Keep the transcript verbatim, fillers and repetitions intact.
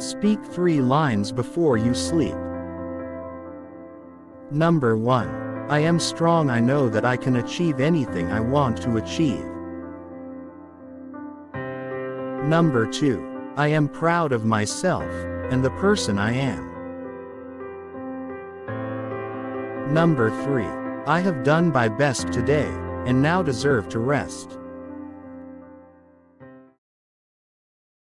Speak three lines before you sleep. Number one. I am strong. I know that I can achieve anything I want to achieve. Number two. I am proud of myself and the person I am. Number three. I have done my best today and now deserve to rest.